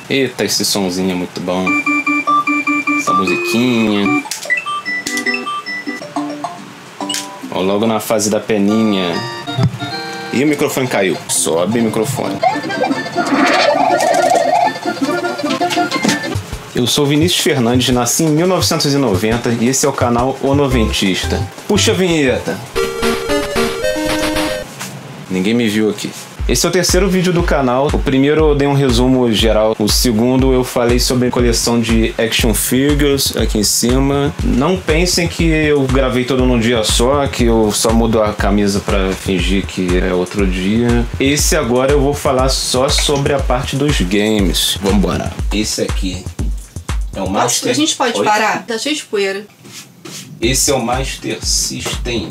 Eita, esse somzinho é muito bom. Essa musiquinha. Ó, logo na fase da peninha. E o microfone caiu. Sobe o microfone. Eu sou Vinícius Fernandes, nasci em 1990 e esse é o canal O Noventista. Puxa a vinheta! Ninguém me viu aqui. Esse é o terceiro vídeo do canal. O primeiro eu dei um resumo geral. O segundo eu falei sobre a coleção de action figures aqui em cima. Não pensem que eu gravei todo num dia só, que eu só mudo a camisa pra fingir que é outro dia. Esse agora eu vou falar só sobre a parte dos games. Vambora. Esse aqui é o Master... A gente pode parar? Tá cheio de poeira. Esse é o Master System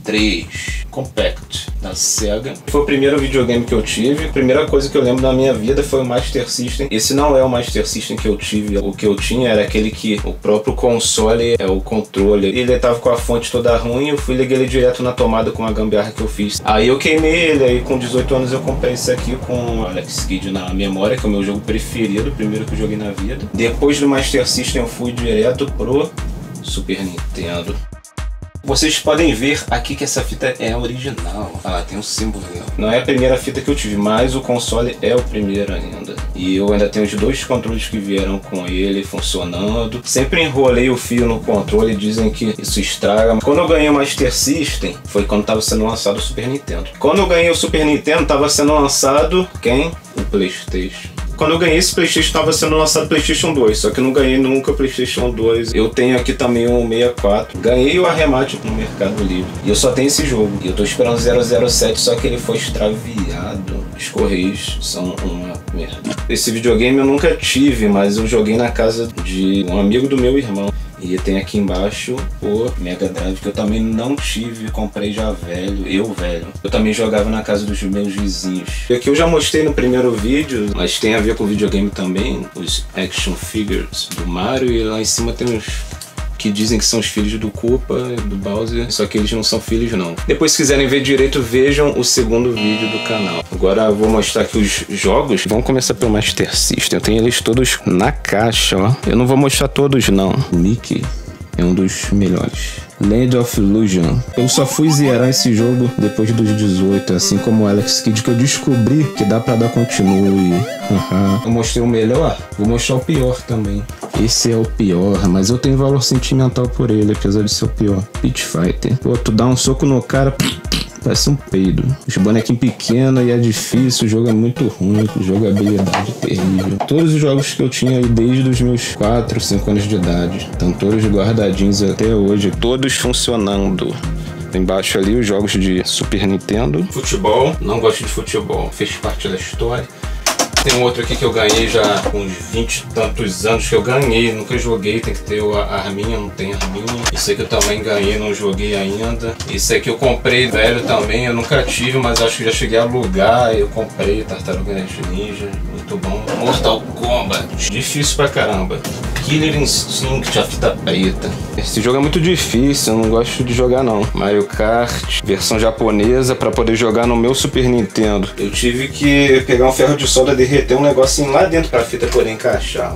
3 Compact da Sega. Foi o primeiro videogame que eu tive. A primeira coisa que eu lembro da minha vida foi o Master System. Esse não é o Master System que eu tive. O que eu tinha era aquele que o próprio console é o controle. Ele tava com a fonte toda ruim. Eu fui ligar ele direto na tomada com a gambiarra que eu fiz. Aí eu queimei ele. Aí com 18 anos eu comprei esse aqui com Alex Kidd na memória, que é o meu jogo preferido, o primeiro que eu joguei na vida. Depois do Master System eu fui direto pro Super Nintendo. Vocês podem ver aqui que essa fita é original. Ah, tem um símbolo ali. Não é a primeira fita que eu tive, mas o console é o primeiro ainda. E eu ainda tenho os dois controles que vieram com ele funcionando. Sempre enrolei o fio no controle, dizem que isso estraga. Quando eu ganhei o Master System, foi quando estava sendo lançado o Super Nintendo. Quando eu ganhei o Super Nintendo, estava sendo lançado quem? O PlayStation. Quando eu ganhei esse PlayStation, estava sendo lançado o PlayStation 2, só que eu não ganhei nunca o PlayStation 2. Eu tenho aqui também um 64. Ganhei o arremate no Mercado Livre. E eu só tenho esse jogo. E eu tô esperando 007, só que ele foi extraviado. Os Correios são uma merda. Esse videogame eu nunca tive, mas eu joguei na casa de um amigo do meu irmão. E tem aqui embaixo o Mega Drive, que eu também não tive, comprei já velho, velho. Eu também jogava na casa dos meus vizinhos. E aqui eu já mostrei no primeiro vídeo, mas tem a ver com videogame também, os action figures do Mario, e lá em cima tem uns que dizem que são os filhos do Koopa, do Bowser, só que eles não são filhos não. Depois, se quiserem ver direito, vejam o segundo vídeo do canal. Agora eu vou mostrar aqui os jogos. Vamos começar pelo Master System. Eu tenho eles todos na caixa, ó. Eu não vou mostrar todos não. Mickey é um dos melhores. Land of Illusion. Eu só fui zerar esse jogo depois dos 18, assim como o Alex Kidd, que eu descobri que dá pra dar continue. Eu mostrei o melhor, vou mostrar o pior também. Esse é o pior, mas eu tenho valor sentimental por ele, apesar de ser o pior. Pit Fighter. Pô, tu dá um soco no cara, parece um peido. Os bonequinhos pequenos e é difícil, o jogo é muito ruim, jogabilidade terrível. Todos os jogos que eu tinha aí desde os meus 4, 5 anos de idade, estão todos guardadinhos até hoje, todos funcionando. Embaixo ali os jogos de Super Nintendo. Futebol, não gosto de futebol, fez parte da história. Tem um outro aqui que eu ganhei já com uns 20 e tantos anos que eu ganhei, nunca joguei, tem que ter a arminha, não tem arminha. Esse aqui eu também ganhei, não joguei ainda. Esse aqui eu comprei velho também, eu nunca tive, mas acho que já cheguei a alugar. Eu comprei Tartaruga Ninja, muito bom. Mortal Kombat, difícil pra caramba. Killer Instinct, a fita preta. Esse jogo é muito difícil, eu não gosto de jogar não. Mario Kart, versão japonesa pra poder jogar no meu Super Nintendo. Eu tive que pegar um ferro de solda, derreter um negocinho lá dentro pra fita poder encaixar.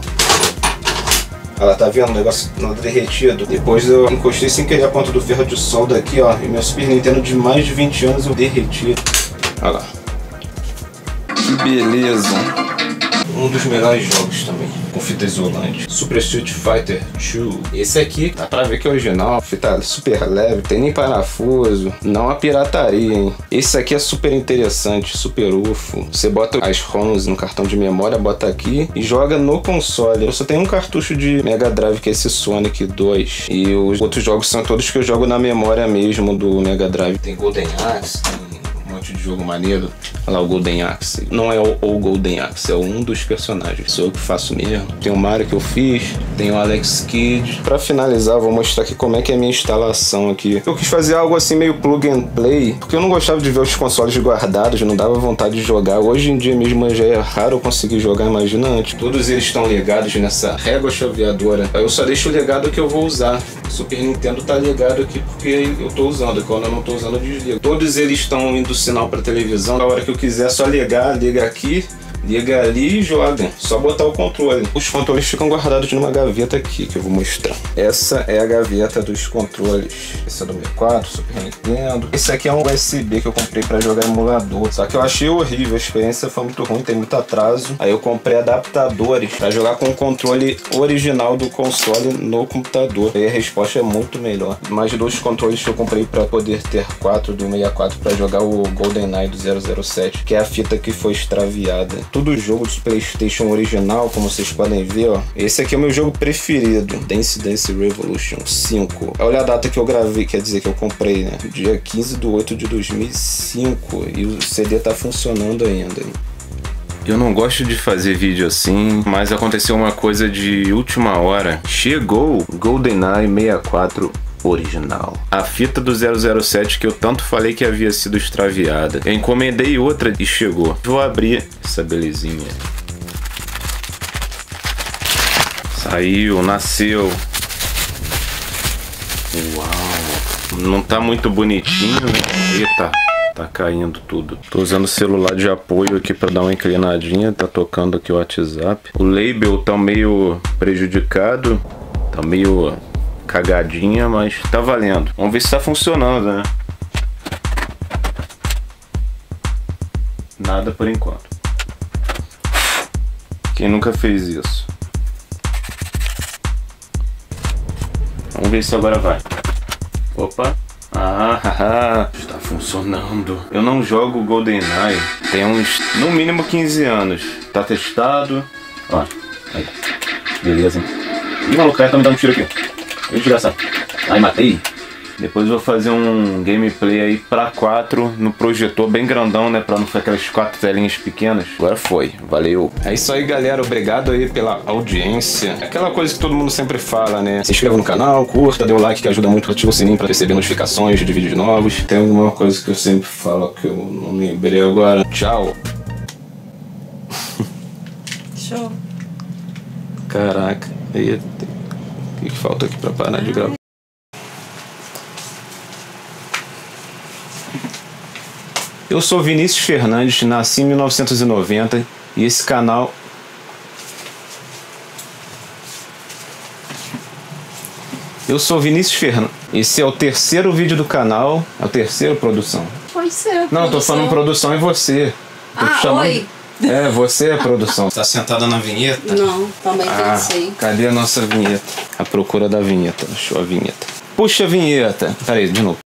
Ela tá vendo o negócio derretido? Depois eu encostei sem querer a ponta do ferro de solda aqui, ó. E meu Super Nintendo de mais de 20 anos eu derreti. Olha lá. Que beleza. Um dos melhores jogos também, com fita isolante. Super Street Fighter 2. Esse aqui, dá pra ver que é original. Fita super leve, tem nem parafuso. Não há pirataria, hein? Esse aqui é super interessante, super UFO. Você bota as ROMs no cartão de memória, bota aqui e joga no console. Eu só tenho um cartucho de Mega Drive, que é esse Sonic 2. E os outros jogos são todos que eu jogo na memória mesmo do Mega Drive. Tem Golden Axe, de jogo maneiro. Olha lá o Golden Axe. Não é o Golden Axe, é um dos personagens. Sou eu que faço mesmo. Tem o Mario que eu fiz, tem o Alex Kidd. Pra finalizar, eu vou mostrar aqui como é que é a minha instalação aqui. Eu quis fazer algo assim meio plug and play, porque eu não gostava de ver os consoles guardados, não dava vontade de jogar. Hoje em dia mesmo já é raro eu conseguir jogar, imagina antes. Todos eles estão ligados nessa régua chaveadora. Eu só deixo o legado que eu vou usar. O Super Nintendo tá ligado aqui porque eu tô usando, quando eu não tô usando eu desligo. Todos eles estão indo sinal para televisão, na hora que eu quiser só ligar, liga aqui, Liga ali e joga. Só botar o controle. Os controles ficam guardados numa gaveta aqui, que eu vou mostrar. Essa é a gaveta dos controles. Esse é do 64, Super Nintendo. Esse aqui é um USB que eu comprei pra jogar emulador. Só que eu achei horrível, a experiência foi muito ruim, tem muito atraso. Aí eu comprei adaptadores pra jogar com o controle original do console no computador. Aí a resposta é muito melhor. Mais 2 controles que eu comprei pra poder ter 4 do 64 pra jogar o GoldenEye do 007, que é a fita que foi extraviada. Tudo jogo de PlayStation original, como vocês podem ver, ó. Esse aqui é o meu jogo preferido, Dance Dance Revolution 5. Olha a data que eu gravei, quer dizer que eu comprei, né? Dia 15 de 8 de 2005. E o CD tá funcionando ainda. Eu não gosto de fazer vídeo assim, mas aconteceu uma coisa de última hora. Chegou o GoldenEye 64 original. A fita do 007 que eu tanto falei que havia sido extraviada. Eu encomendei outra e chegou. Vou abrir essa belezinha. Saiu, nasceu. Uau. Não tá muito bonitinho, né? Eita. Tá caindo tudo. Tô usando o celular de apoio aqui pra dar uma inclinadinha. Tá tocando aqui o WhatsApp. O label tá meio prejudicado. Tá meio cagadinha, mas tá valendo. Vamos ver se tá funcionando, né? Nada por enquanto. Quem nunca fez isso? Vamos ver se agora vai. Opa. Está funcionando. Eu não jogo GoldenEye tem uns, no mínimo 15 anos. Tá testado. Ó, aí. Beleza, hein? Ih, maluco, o cara tá me dando um tiro aqui. Ih, desgraçado. Ai, matei. Depois eu vou fazer um gameplay aí pra 4 no projetor bem grandão, né? Pra não ficar aquelas 4 telinhas pequenas. Agora foi, valeu. É isso aí, galera. Obrigado aí pela audiência. Aquela coisa que todo mundo sempre fala, né? Se inscreva no canal, curta, dê um like que ajuda muito, ativa o sininho pra receber notificações de vídeos novos. Tem alguma coisa que eu sempre falo que eu não lembrei agora. Tchau. Show. Caraca. Eita. O que falta aqui pra parar de gravar? Eu sou Vinícius Fernandes, nasci em 1990 e esse canal... Eu sou Vinícius Fernandes. Esse é o 3º vídeo do canal. É o 3º, produção? Pode ser. Não, eu tô falando produção e você. Tô te chamando... Oi. É, você é produção. Tá sentada na vinheta? Não, também pensei. Cadê a nossa vinheta? A procura da vinheta. Achou a vinheta. Puxa a vinheta. Peraí, de novo.